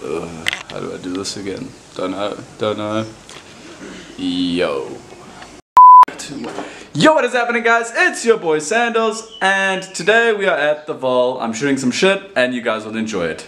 How do I do this again? Don't know. Yo, what is happening, guys? It's your boy Sandals, and today we are at the Vol. I'm shooting some shit, and you guys will enjoy it.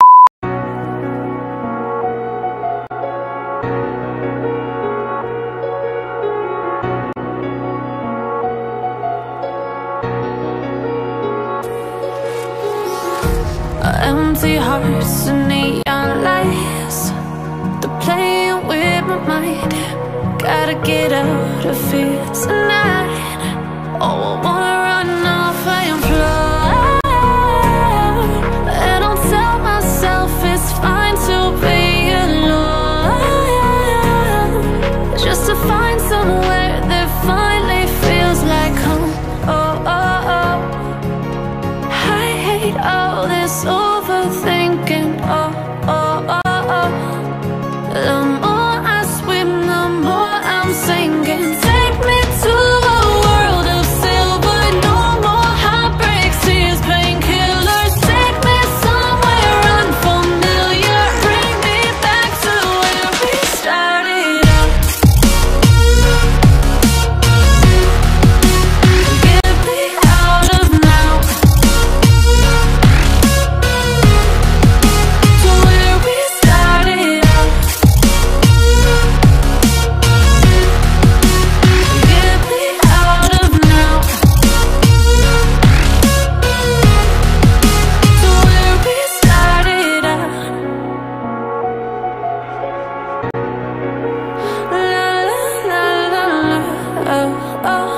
Empty hearts and neon lights, they're playing with my mind. Gotta get out of here tonight. Oh, I wanna run off and fly, and I'll tell myself it's fine to be alone, just to find somewhere that finally feels like home. Oh, oh, oh. I hate all this overthinking. Oh, oh, oh, oh. The more I swim, the more I'm sinking. Take me to a world of silver. No more heartbreaks, tears, painkillers. Take me somewhere unfamiliar. Bring me back to where we started out. Get me out of now, to where we started out. Get me out of now, to where we started out. La la la la la, oh, oh.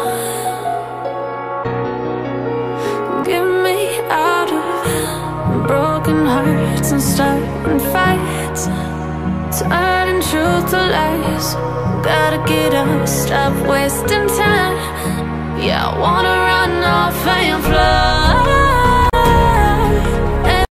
Get me out of broken hearts and starting fights, turning truth to lies. Gotta get up, stop wasting time. Yeah, I wanna run off